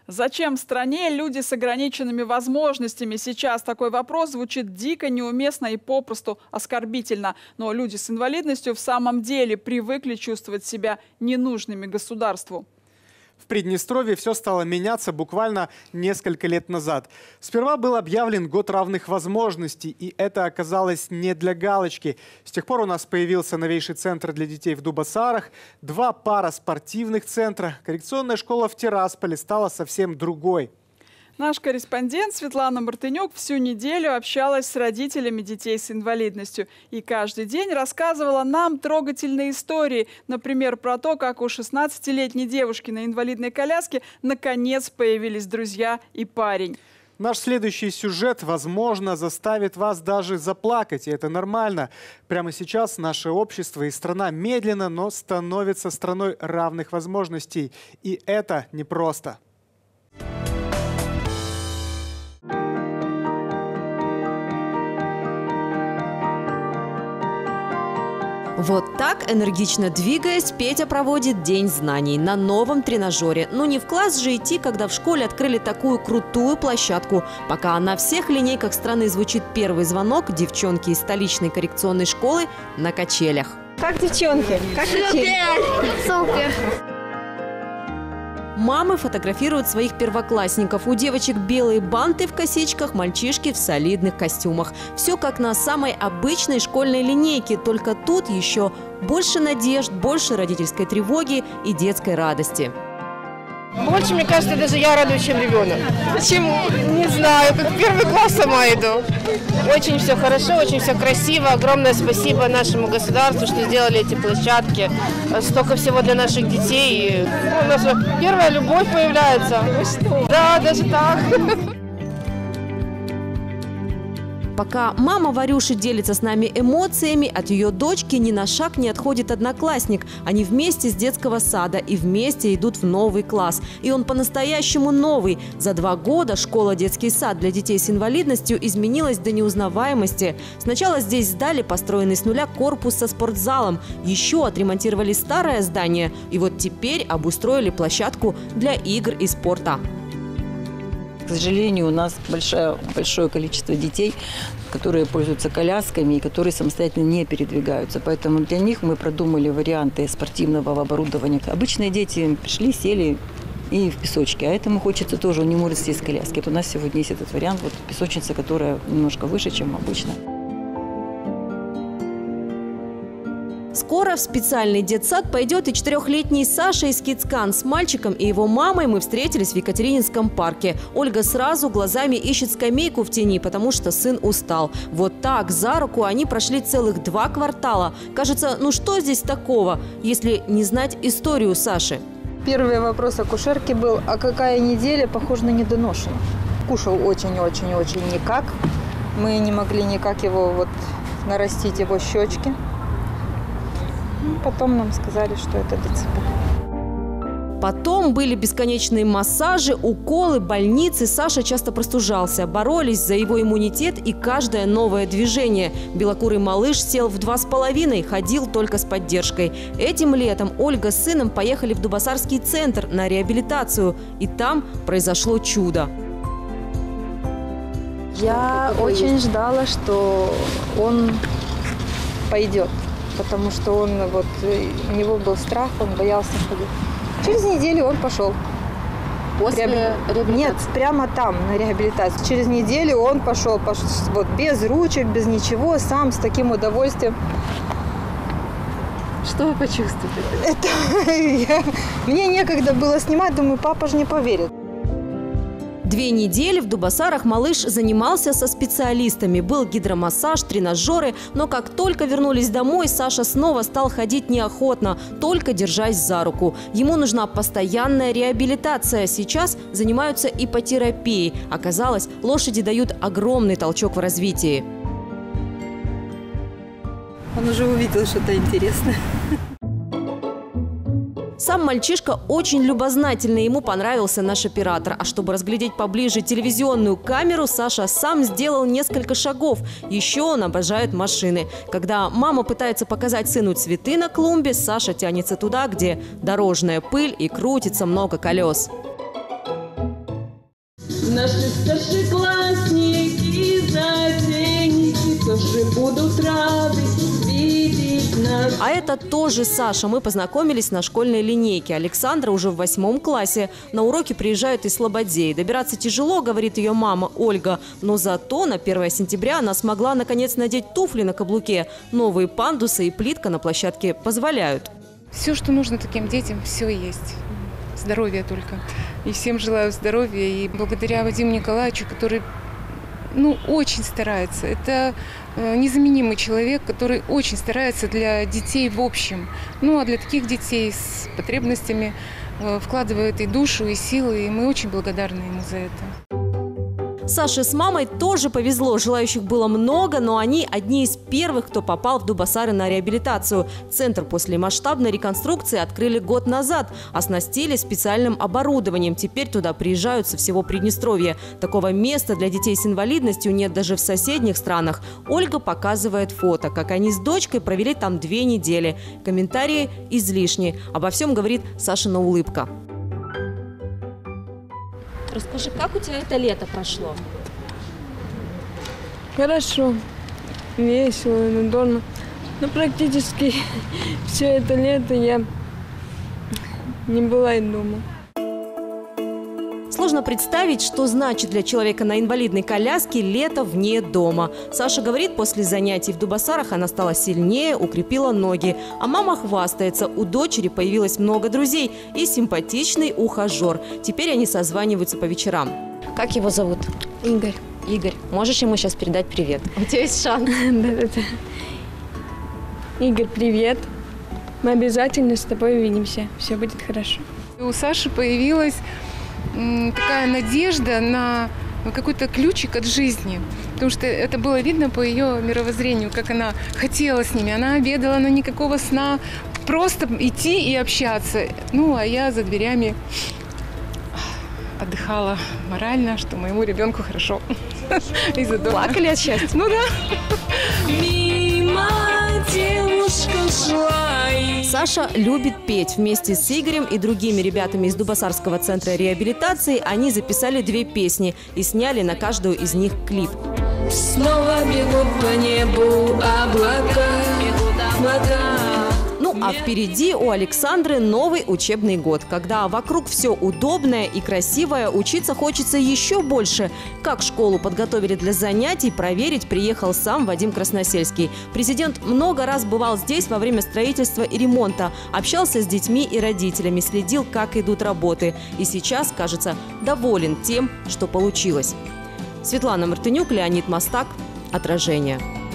Зачем стране люди с ограниченными возможностями? Сейчас такой вопрос звучит дико, неуместно и попросту оскорбительно. Но люди с инвалидностью в самом деле привыкли чувствовать себя ненужными государству. В Приднестровье все стало меняться буквально несколько лет назад. Сперва был объявлен год равных возможностей, и это оказалось не для галочки. С тех пор у нас появился новейший центр для детей в Дубасарах, 2 пара спортивных центра. Коррекционная школа в Тирасполе стала совсем другой. Наш корреспондент Светлана Мартынюк всю неделю общалась с родителями детей с инвалидностью. И каждый день рассказывала нам трогательные истории. Например, про то, как у 16-летней девушки на инвалидной коляске наконец появились друзья и парень. Наш следующий сюжет, возможно, заставит вас даже заплакать, и это нормально. Прямо сейчас наше общество и страна медленно, но становится страной равных возможностей. И это непросто. Вот так, энергично двигаясь, Петя проводит День знаний на новом тренажере. Но не в класс же идти, когда в школе открыли такую крутую площадку. Пока на всех линейках страны звучит первый звонок, девчонки из столичной коррекционной школы на качелях. Как девчонки? Как качели? Супер! Мамы фотографируют своих первоклассников. У девочек белые банты в косичках, мальчишки в солидных костюмах. Все как на самой обычной школьной линейке, только тут еще больше надежд, больше родительской тревоги и детской радости. Больше, мне кажется, даже я радуюсь, чем ребенок. Почему? Не знаю, как в первый класс сама иду. Очень все хорошо, очень все красиво. Огромное спасибо нашему государству, что сделали эти площадки. Столько всего для наших детей. У нас первая любовь появляется. Да, даже так. Пока мама Варюши делится с нами эмоциями, от ее дочки ни на шаг не отходит одноклассник. Они вместе с детского сада и вместе идут в новый класс. И он по-настоящему новый. За 2 года школа-детский сад для детей с инвалидностью изменилась до неузнаваемости. Сначала здесь сдали построенный с нуля корпус со спортзалом. Еще отремонтировали старое здание. И вот теперь обустроили площадку для игр и спорта. К сожалению, у нас большое количество детей, которые пользуются колясками и которые самостоятельно не передвигаются. Поэтому для них мы продумали варианты спортивного оборудования. Обычные дети пришли, сели и в песочке. А этому хочется тоже, он не может сесть с коляски. Вот у нас сегодня есть этот вариант, вот песочница, которая немножко выше, чем обычно. Скоро в специальный детсад пойдет и 4-летний Саша из Кицкан. С мальчиком и его мамой мы встретились в Екатерининском парке. Ольга сразу глазами ищет скамейку в тени, потому что сын устал. Вот так за руку они прошли целых 2 квартала. Кажется, ну что здесь такого, если не знать историю Саши? Первый вопрос акушерки был, а какая неделя, похоже на недоношенную. Кушал очень-очень-очень никак. Мы не могли никак его нарастить, его щечки. Потом нам сказали, что это ДЦП. Потом были бесконечные массажи, уколы, больницы. Саша часто простужался. Боролись за его иммунитет и каждое новое движение. Белокурый малыш сел в 2,5, ходил только с поддержкой. Этим летом Ольга с сыном поехали в Дубасарский центр на реабилитацию. И там произошло чудо. Я очень ждала, что он пойдет. Потому что у него был страх, он боялся ходить. Через неделю он пошел. После реабилитации? Нет, прямо там, на реабилитацию. Через неделю он пошел без ручек, без ничего, сам, с таким удовольствием. Что вы почувствовали? Мне некогда было снимать, думаю, папа же не поверит. 2 недели в Дубасарах малыш занимался со специалистами. Был гидромассаж, тренажеры. Но как только вернулись домой, Саша снова стал ходить неохотно, только держась за руку. Ему нужна постоянная реабилитация. Сейчас занимаются иппотерапией. Оказалось, лошади дают огромный толчок в развитии. Он уже увидел что-то интересное. Сам мальчишка очень любознательный, ему понравился наш оператор. А чтобы разглядеть поближе телевизионную камеру, Саша сам сделал несколько шагов. Еще он обожает машины. Когда мама пытается показать сыну цветы на клумбе, Саша тянется туда, где дорожная пыль и крутится много колес. Наши старшеклассники, затейники тоже будут рады видеть нас. А это тоже Саша. Мы познакомились на школьной линейке. Александра уже в 8 классе. На уроки приезжают из Слободей. Добираться тяжело, говорит ее мама Ольга. Но зато на 1 сентября она смогла наконец надеть туфли на каблуке. Новые пандусы и плитка на площадке позволяют. Все, что нужно таким детям, все есть. Здоровья только. И всем желаю здоровья. И благодаря Вадиму Николаевичу, который очень старается. Это незаменимый человек, который очень старается для детей в общем. А для таких детей с потребностями вкладывает и душу, и силы. И мы очень благодарны ему за это. Саше с мамой тоже повезло. Желающих было много, но они одни из первых, кто попал в Дубасары на реабилитацию. Центр после масштабной реконструкции открыли год назад. Оснастили специальным оборудованием. Теперь туда приезжают со всего Приднестровья. Такого места для детей с инвалидностью нет даже в соседних странах. Ольга показывает фото, как они с дочкой провели там 2 недели. Комментарии излишни. Обо всем говорит Сашина улыбка. Расскажи, как у тебя это лето прошло? Хорошо, весело, надолго. Но практически все это лето я не была дома. Сложно представить, что значит для человека на инвалидной коляске лето вне дома. Саша говорит, после занятий в Дубасарах она стала сильнее, укрепила ноги. А мама хвастается, у дочери появилось много друзей и симпатичный ухажер. Теперь они созваниваются по вечерам. Как его зовут? Игорь. Игорь, можешь ему сейчас передать привет? У тебя есть шанс. Да. Игорь, привет. Мы обязательно с тобой увидимся. Все будет хорошо. У Саши появилась такая надежда на какой-то ключик от жизни. Потому что это было видно по ее мировоззрению, как она хотела с ними. Она обедала, но никакого сна. Просто идти и общаться. А я за дверями отдыхала морально, что моему ребенку хорошо. Из-за дома. Плакали от счастья? Да. Мимо девушка шла. Саша любит петь. Вместе с Игорем и другими ребятами из Дубасарского центра реабилитации они записали 2 песни и сняли на каждую из них клип. Снова бегут по небу облака. А впереди у Александры новый учебный год. Когда вокруг все удобное и красивое, учиться хочется еще больше. Как школу подготовили для занятий, проверить приехал сам Вадим Красносельский. Президент много раз бывал здесь во время строительства и ремонта. Общался с детьми и родителями, следил, как идут работы. И сейчас, кажется, доволен тем, что получилось. Светлана Мартынюк, Леонид Мостак. Отражение.